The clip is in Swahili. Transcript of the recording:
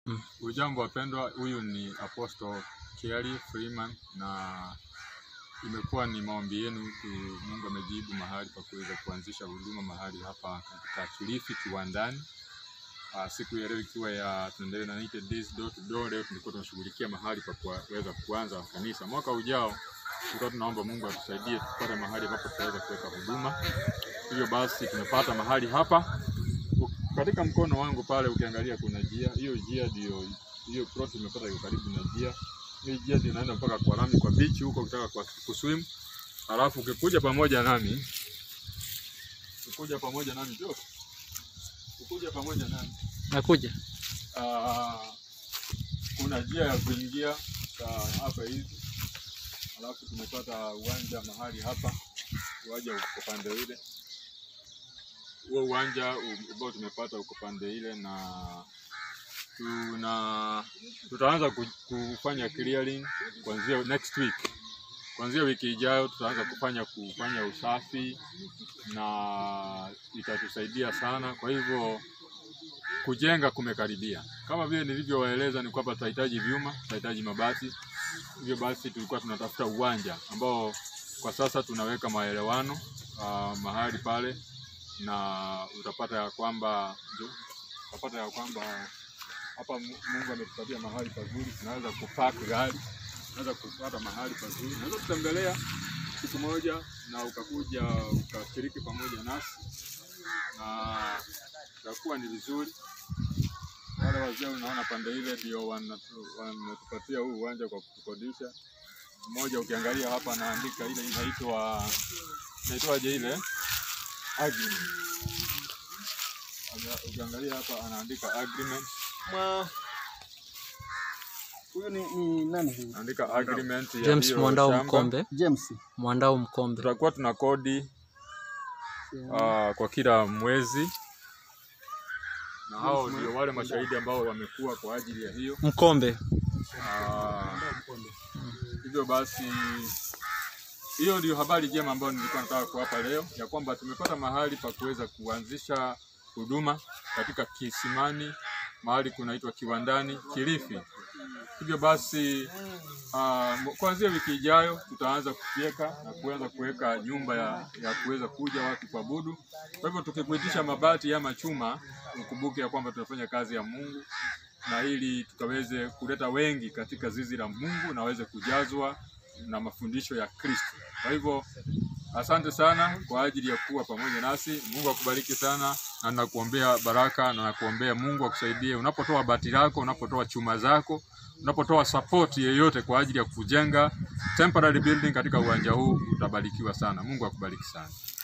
Ujambo wapendwa, huyu ni Apostle Kelly Freeman na imekuwa ni maombi yenu Mungu amejibu mahali pa kuweza kuanzisha huduma mahali hapa katika Kilifi Kiwandani. Siku ya leo ikiwa ya tunaendelea na 90 days door to door, leo tulikuwa tunashughulikia mahali pa kuweza kuanza kanisa. Mwaka ujao tulikuwa tunaomba Mungu atusaidie tupate mahali ambapo tutaweza kuweka huduma. Hivyo basi tumepata mahali hapa. Katika mkono wangu pale ukiangalia kuna njia. Hiyo njia ndio hiyo plot imepata iko karibu na njia. Hiyo njia ndio inaenda mpaka kwa lami kwa beach huko ukitaka kwa kuswim. Alafu ukikuja pamoja nami. Ukikuja pamoja nami nakuja. Kuna njia ya kuingia hapa hivi. Alafu tumepata uwanja mahali hapa. Uwanja uko pande ile. Huo uwanja ambao tumepata uko pande ile na tutaanza kufanya clearing kuanzia next week. Kuanzia wiki ijayo tutaanza kufanya usafi na itatusaidia sana. Kwa hivyo kujenga kumekaribia. Kama vile nilivyowaeleza ni kwamba tutahitaji vyuma, tutahitaji mabati. Hivyo basi tulikuwa tunatafuta uwanja ambao kwa sasa tunaweka maelewano mahali pale, na utapata ya kwamba hapa Mungu ametupatia mahali pazuri, tunaweza kupark gari, tunaweza kupata mahali pazuri. Unaweza kutembelea siku moja na ukakuja ukashiriki pamoja nasi, na itakuwa ni vizuri. Wale wazee unaona pande ile ndio wanatupatia huu uwanja kwa kukodisha. Mmoja ukiangalia hapa anaandika ile inaitwaje ile agreement. Ukiangalia hapa anaandika agreement. Huyu ni nani huyu? Anaandika agreement ya James Mwandao Mkombe. James Mwandao Mkombe. Tutakuwa tuna kodi kwa kila mwezi. Na hao ndio wale mashahidi ambao wamekuwa kwa ajili ya hiyo Mkombe. Hivyo basi hiyo ndio habari njema ambayo nilikuwa nataka kuwapa leo, ya kwamba tumepata mahali pa kuweza kuanzisha huduma katika Kisimani, mahali kunaitwa Kiwandani, Kilifi. Hivyo basi kuanzia wiki ijayo tutaanza kufieka na kuanza kuweka nyumba ya kuweza kuja watu kuabudu. Kwa hivyo tukikuitisha mabati ama chuma, ukumbuke ya kwamba tunafanya kazi ya Mungu, na ili tukaweze kuleta wengi katika zizi la Mungu na waweze kujazwa na mafundisho ya Kristo. Kwa hivyo asante sana kwa ajili ya kuwa pamoja nasi. Mungu akubariki sana, na nakuombea baraka na nakuombea Mungu akusaidie unapotoa bati lako, unapotoa chuma zako, unapotoa support yeyote kwa ajili ya kujenga temporary building katika uwanja huu, utabarikiwa sana. Mungu akubariki sana.